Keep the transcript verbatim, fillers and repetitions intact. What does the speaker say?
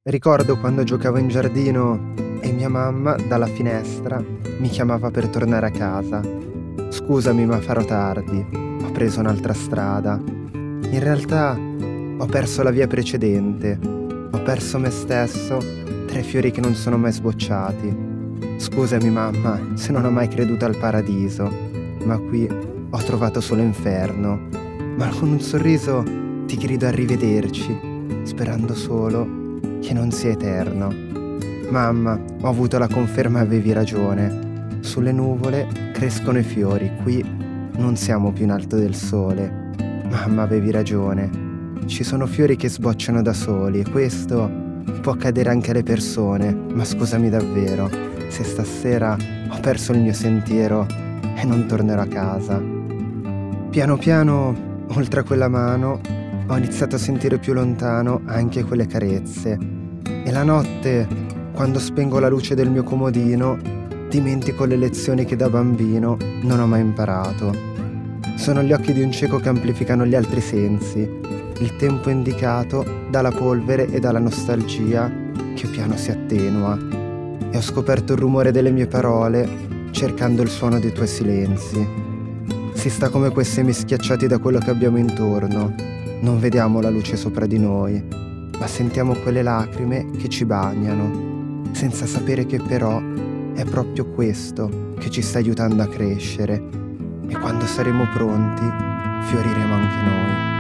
Ricordo quando giocavo in giardino e mia mamma, dalla finestra, mi chiamava per tornare a casa. Scusami, ma farò tardi. Ho preso un'altra strada. In realtà ho perso la via precedente. Ho perso me stesso tra i fiori che non sono mai sbocciati. Scusami, mamma, se non ho mai creduto al paradiso, ma qui ho trovato solo inferno. Ma con un sorriso ti grido arrivederci, sperando solo che non sia eterno. Mamma, ho avuto la conferma e avevi ragione. Sulle nuvole crescono i fiori, qui non siamo più in alto del sole. Mamma, avevi ragione. Ci sono fiori che sbocciano da soli e questo può accadere anche alle persone. Ma scusami davvero, se stasera ho perso il mio sentiero e non tornerò a casa. Piano piano, oltre a quella mano, ho iniziato a sentire più lontano anche quelle carezze. E la notte, quando spengo la luce del mio comodino, dimentico le lezioni che da bambino non ho mai imparato. Sono gli occhi di un cieco che amplificano gli altri sensi, il tempo indicato dalla polvere e dalla nostalgia che piano si attenua. E ho scoperto il rumore delle mie parole, cercando il suono dei tuoi silenzi. Si sta come quei semi schiacciati da quello che abbiamo intorno. Non vediamo la luce sopra di noi, ma sentiamo quelle lacrime che ci bagnano, senza sapere che però è proprio questo che ci sta aiutando a crescere. E quando saremo pronti, fioriremo anche noi.